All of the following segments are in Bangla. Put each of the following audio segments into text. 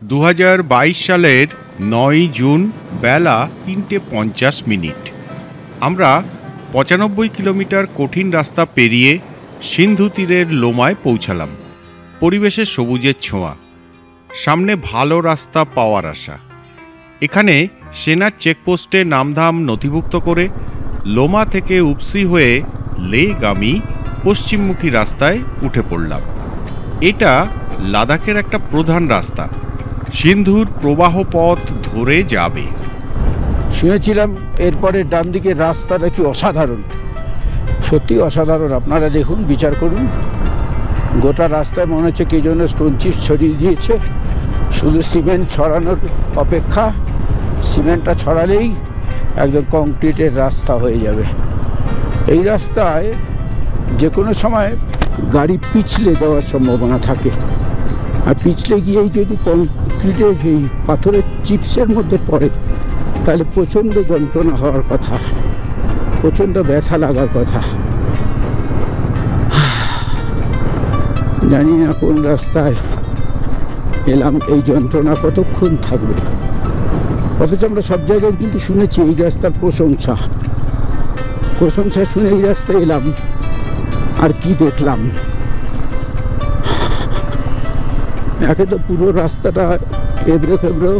2022 সালের 9 জুন বেলা 3:50 আমরা 95 কিলোমিটার কঠিন রাস্তা পেরিয়ে সিন্ধু তীরের লোমায় পৌঁছালাম। পরিবেশের সবুজের ছোঁয়া, সামনে ভালো রাস্তা পাওয়ার আশা। এখানে সেনার চেকপোস্টে নামধাম নথিভুক্ত করে লোমা থেকে উপসি হয়ে লেগামী পশ্চিমমুখী রাস্তায় উঠে পড়লাম। এটা লাদাখের একটা প্রধান রাস্তা, সিন্ধুর প্রবাহ পথ ধরে যাবে। শুনেছিলাম এরপরে ডান দিকের রাস্তাটা কি অসাধারণ, সত্যি অসাধারণ। আপনারা দেখুন, বিচার করুন। গোটা রাস্তায় মনে হচ্ছে কে জন্য স্টোন চিপস ছড়িয়ে দিয়েছে, শুধু সিমেন্ট ছড়ানোর অপেক্ষা। সিমেন্টটা ছড়ালেই একদম কংক্রিটের রাস্তা হয়ে যাবে। এই রাস্তায় যে কোনো সময় গাড়ি পিছলে যাওয়ার সম্ভাবনা থাকে, আর পিছলে গিয়েই যদি কংক্রিটের এই পাথরের চিপসের মধ্যে পড়ে তাহলে প্রচণ্ড যন্ত্রণা হওয়ার কথা, প্রচণ্ড ব্যথা লাগার কথা। জানি না কোন রাস্তায় এলাম, এই যন্ত্রণা কতক্ষণ থাকবে। অথচ আমরা সব জায়গায় কিন্তু শুনেছি এই রাস্তার প্রশংসা শুনে এই রাস্তায় এলাম, আর কি দেখলাম। একে তো পুরো রাস্তাটা এবড়ো খেবড়ো,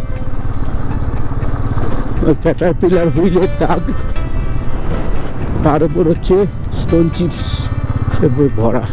ক্যাটারপিলার হুইলের দাগ, তার উপর হচ্ছে স্টোন চিপস ভরা,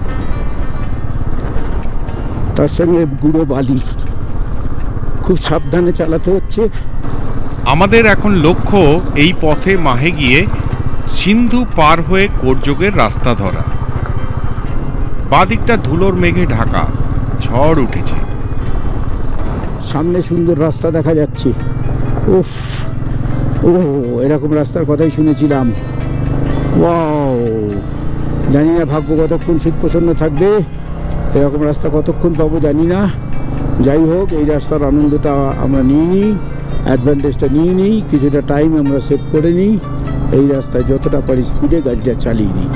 তার সঙ্গে গুঁড়ো বালি। খুব সাবধানে চালাতে হচ্ছে। আমাদের এখন লক্ষ্য এই পথে মাহে গিয়ে সিন্ধু পার হয়ে কোরযোগের রাস্তা ধরা। বাদিকটা ধুলোর মেঘে ঢাকা, ঝড় উঠেছে। সামনে সুন্দর রাস্তা দেখা যাচ্ছে। উফ, ও এরকম রাস্তার কথাই শুনেছিলাম। ওয়াও, জানি না ভাগ্য কতক্ষণ সুখ প্রসন্ন থাকবে, এরকম রাস্তা কতক্ষণ পাবো জানি না। যাই হোক, এই রাস্তার আনন্দটা আমরা নিয়ে নিই, অ্যাডভান্টেজটা নিয়ে নিই, কিছুটা টাইম আমরা সেভ করে নিই। এই রাস্তায় যতটা পারি স্পিডে গাড়িটা চালিয়ে নিই।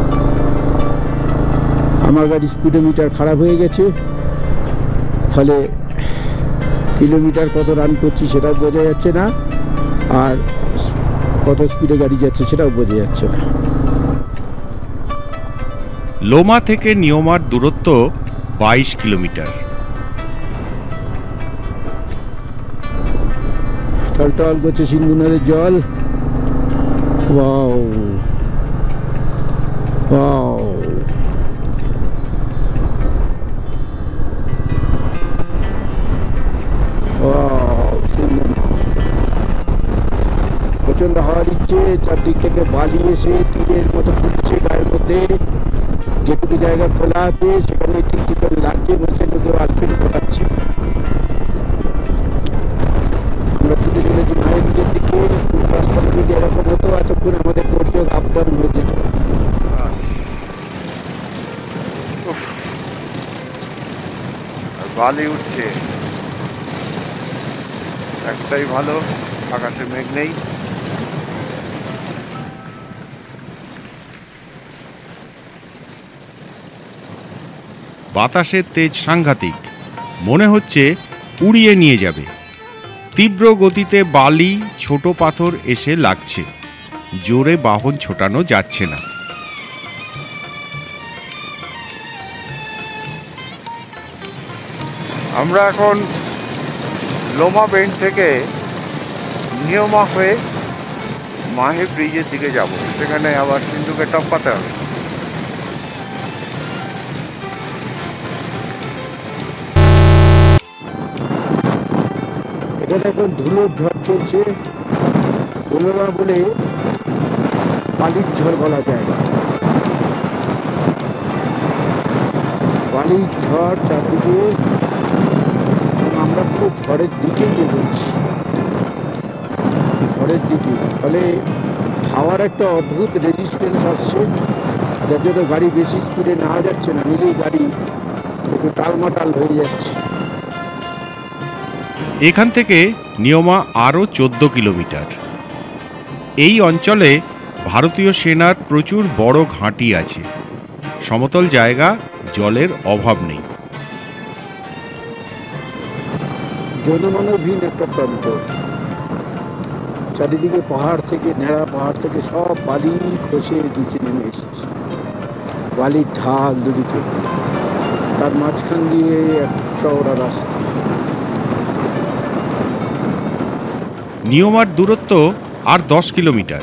আমার গাড়ির স্পিডোমিটার খারাপ হয়ে গেছে, ফলে কিলোমিটার কত রান করছি সেটাও বোঝা যাচ্ছে না, আর কত স্পিডে গাড়ি যাচ্ছে সেটাও বোঝা যাচ্ছে না। লোমা থেকে নিয়মার দূরত্ব 22 কিলোমিটার। টলটল করছে সিন্ধু নদের জল। ওয়াও ওয়াও, প্রচন্ড হাওয়া দিচ্ছে, চারদিক থেকে বালি এসে তীরের মতো ফুটছে গায়ের মধ্যে। যেটুকু জায়গা খোলা আছে সেখানে ঠিক লাগছে, বলছে কেউ আলপিন ফোটাচ্ছে। আমরা ছুটে চলেছি মায়ের নিজের দিকে। রাস্তাটা যদি এরকম হতো, এতক্ষণ আমাদের কোরযোগ আপ ডাউন হয়ে যেত। বালি উঠছে, একটাই ভালো, আকাশে মেঘ নেই। বাতাসের তেজ সাংঘাতিক, মনে হচ্ছে উড়িয়ে নিয়ে যাবে। তীব্র গতিতে বালি, ছোট পাথর এসে লাগছে, জোরে বাহন ছোটানো যাচ্ছে না। আমরা এখন লোমা বেন্ড থেকে নিয়মা হয়ে মাহে ব্রিজের দিকে যাব, সেখানে আবার সিন্ধুকে টপকাতে হবে। এখানে এখন ধুলোর ঝড় চলছে, ধুলোরা বলে বালির ঝড় বলা যায়। বালির ঝড় চারদিকে, আমরা পুরো ঝড়ের দিকেই এগোচ্ছি, ঝড়ের দিকে। ফলে হাওয়ার একটা অদ্ভুত রেজিস্ট্যান্স আসছে, যার জন্য গাড়ি বেশি স্পিডে নেওয়া যাচ্ছে না, নিলেই গাড়ি একটু টালমাটাল হয়ে যাচ্ছে। এখান থেকে নিয়মা আরও 14 কিলোমিটার। এই অঞ্চলে ভারতীয় সেনার প্রচুর বড় ঘাঁটি আছে, সমতল জায়গা, জলের অভাব নেই। জনমানবহীন একটা প্রান্ত, চারিদিকে পাহাড় থেকে, নেড়া পাহাড় থেকে সব বালি খসে নিচে নেমে এসেছে, বালির ঢাল দুদিকে, তার মাঝখান দিয়ে এক চওড়া রাস্তা। নিয়মার দূরত্ব আর 10 কিলোমিটার।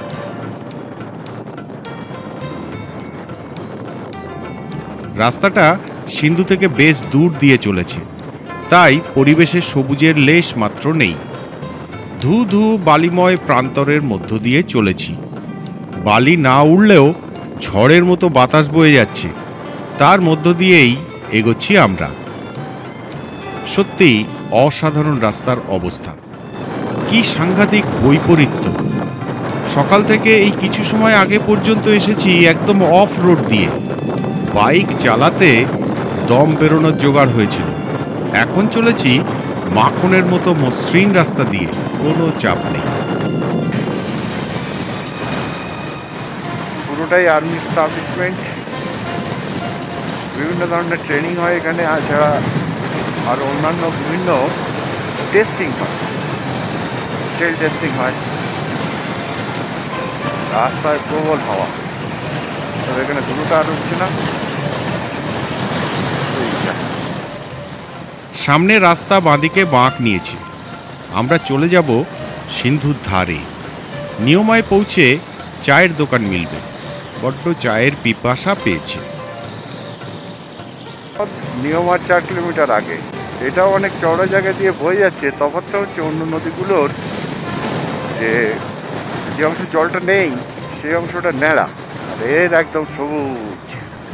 রাস্তাটা সিন্ধু থেকে বেশ দূর দিয়ে চলেছে, তাই পরিবেশের সবুজের লেশ মাত্র নেই। ধু ধু বালিময় প্রান্তরের মধ্য দিয়ে চলেছি। বালি না উড়লেও ঝড়ের মতো বাতাস বয়ে যাচ্ছে, তার মধ্য দিয়েই এগোচ্ছি আমরা। সত্যি অসাধারণ রাস্তার অবস্থা, কি সাংঘাতিক বৈপরীত্য। সকাল থেকে এই কিছু সময় আগে পর্যন্ত এসেছি একদম অফ রোড দিয়ে, বাইক চালাতে দম বেরোনোর জোগাড় হয়েছিল। এখন চলেছি মাখনের মতো মসৃণ রাস্তা দিয়ে, কোনো চাপ নেই। পুরোটাই আর্মি স্টাবলিশমেন্ট, বিভিন্ন ধরনের ট্রেনিং হয় এখানে, এছাড়া আর অন্যান্য বিভিন্ন টেস্টিং হয়, সেল টেস্টিং হয়। রাস্তায় প্রবল হাওয়া, তবে এখানে ধুলোটা আর উঠছে না। সামনে রাস্তা বাঁদিকে বাঁক নিয়েছে, আমরা চলে যাব সিন্ধুর ধারে। নিয়মায় পৌঁছে চায়ের দোকান মিলবে, বড্ড চায়ের পিপাসা পেয়েছে। নিয়মার 4 কিলোমিটার আগে, এটাও অনেক চওড়া জায়গা দিয়ে বয়ে যাচ্ছে। তফাৎটা হচ্ছে অন্য নদীগুলোর যে অংশ জলটা নেই সেই অংশটা ন্যাড়া, আর এর একদম সবুজ।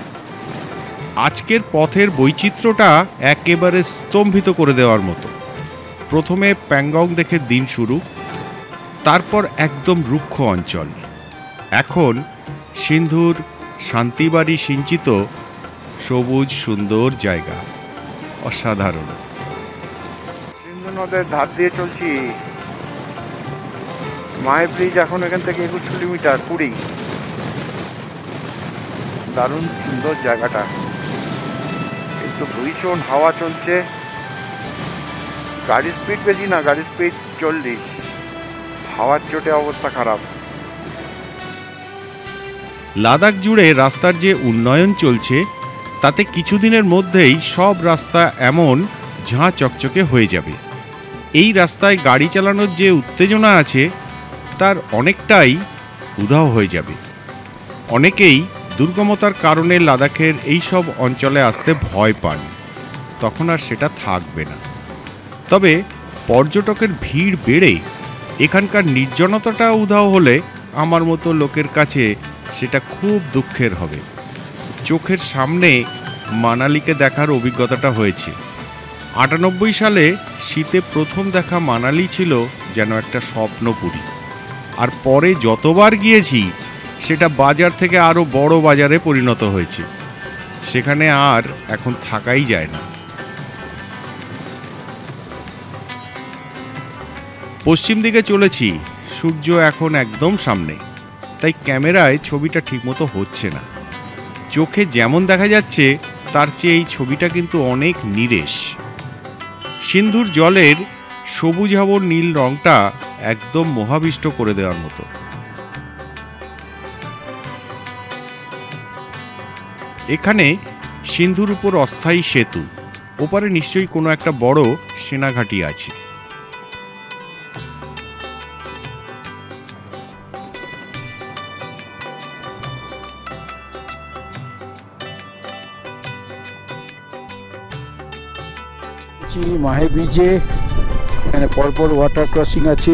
আজকের পথের বৈচিত্র্যটা একেবারে স্তম্ভিত করে দেওয়ার মতো। প্রথমে প্যাংগং দেখে দিন শুরু, তারপর একদম রুক্ষ অঞ্চল, এখন সিন্ধুর শান্তিবাড়ি সিঞ্চিত সবুজ সুন্দর জায়গা, অসাধারণ। সিন্ধু নদের ধার দিয়ে চলছি। মাহে ব্রিজ এখন এখান থেকে 21 কিলোমিটার 20। দারুণ সুন্দর জায়গাটা, কিন্তু ভীষণ হাওয়া চলছে। গাড়ির স্পিড বেশি না, গাড়ির স্পিড 40, হাওয়ার চোটে অবস্থা খারাপ। লাদাখ জুড়ে রাস্তার যে উন্নয়ন চলছে, তাতে কিছুদিনের মধ্যেই সব রাস্তা এমন ঝাঁ চকচকে হয়ে যাবে। এই রাস্তায় গাড়ি চালানোর যে উত্তেজনা আছে, তার অনেকটাই উধাও হয়ে যাবে। অনেকেই দুর্গমতার কারণে লাদাখের এই সব অঞ্চলে আসতে ভয় পান, তখন আর সেটা থাকবে না। তবে পর্যটকের ভিড় বেড়ে এখানকার নির্জনতাটা উধাও হলে আমার মতো লোকের কাছে সেটা খুব দুঃখের হবে। চোখের সামনে মানালিকে দেখার অভিজ্ঞতাটা হয়েছে। 98 সালে শীতে প্রথম দেখা মানালি ছিল যেন একটা স্বপ্নপুরী, আর পরে যতবার গিয়েছি সেটা বাজার থেকে আরও বড় বাজারে পরিণত হয়েছে। সেখানে আর এখন থাকাই যায় না। পশ্চিম দিকে চলেছি, সূর্য এখন একদম সামনে, তাই ক্যামেরায় ছবিটা ঠিকমতো হচ্ছে না। চোখে যেমন দেখা যাচ্ছে তার চেয়ে এই ছবিটা কিন্তু অনেক নিরেশ। সিন্ধুর জলের সবুজাভ নীল রংটা একদম মোহাবিষ্ট করে দেওয়ার মতো। এখানে সিন্ধুর উপর অস্থায়ী সেতু, ওপারে নিশ্চয়ই কোনো একটা বড় সেনাঘাঁটি আছে। মাহে ব্রিজে এখানে পরপর ওয়াটার ক্রসিং আছে,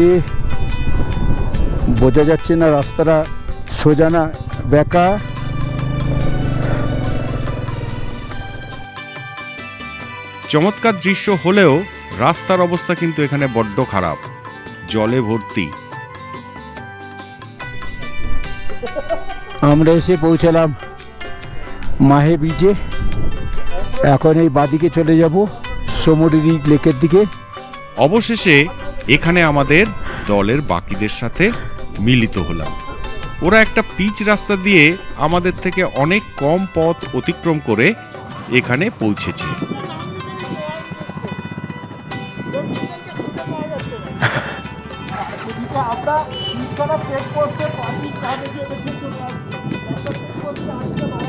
বোঝা যাচ্ছে না রাস্তাটা সোজা না বেঁকা। চমৎকার দৃশ্য হলেও রাস্তার অবস্থা কিন্তু এখানে বড্ড খারাপ, জলে ভর্তি। আমরা এসে পৌঁছালাম মাহে ব্রিজে। এখন এই বাদিকে চলে যাব সমুদ্রী লেকের দিকে। অবশেষে এখানে আমাদের দলের বাকিদের সাথে মিলিত হলাম। ওরা একটা পিচ রাস্তা দিয়ে আমাদের থেকে অনেক কম পথ অতিক্রম করে এখানে পৌঁছেছে। আমরা ইনকারা চেক করতে পারি কাজে গিয়ে দেখুন তো চেক করতে আসতে পারি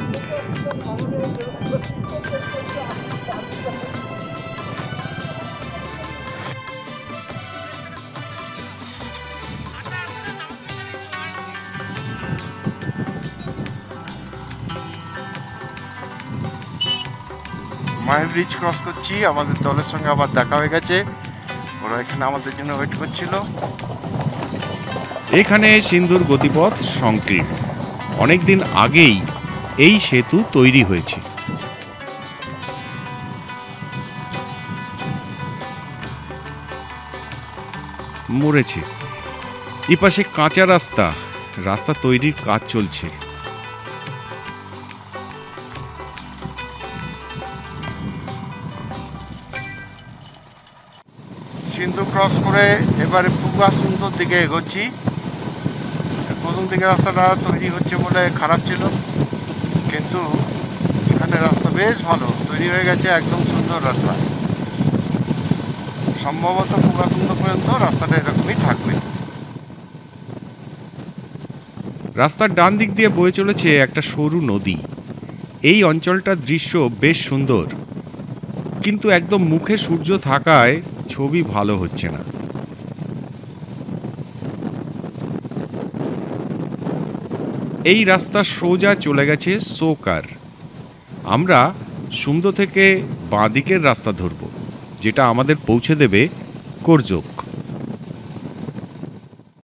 মাহে ব্রিজ ক্রস করছি, আমাদের দলের সঙ্গে আবার দেখা হয়ে গেছে, ওরা এখানে আমাদের জন্য ওয়েট করছিল। এখানে সিন্ধুর গতিপথ সংকীর্ণ, অনেকদিন আগেই এই সেতু তৈরি হয়েছে। মরেছে। এপাশে কাঁচা রাস্তা, রাস্তা তৈরির কাজ চলছে। সিন্ধু ক্রস করে এবারে পুগা সুন্দর দিকে এগোচ্ছি। প্রথম দিকে রাস্তাটা তৈরি হচ্ছে বলে খারাপ ছিল, কিন্তু এখানে রাস্তা বেশ ভালো তৈরি হয়ে গেছে, একদম সুন্দর রাস্তা। সম্ভবত পুগা সুন্দর পর্যন্ত রাস্তাটা এরকমই থাকবে। রাস্তার ডান দিক দিয়ে বয়ে চলেছে একটা সরু নদী। এই অঞ্চলটার দৃশ্য বেশ সুন্দর, কিন্তু একদম মুখে সূর্য থাকায় ছবি ভালো হচ্ছে না। এই রাস্তা সোজা চলে গেছে সোকার। আমরা সুন্দর থেকে বাঁ দিকের রাস্তা ধরব, যেটা আমাদের পৌঁছে দেবে করজোক।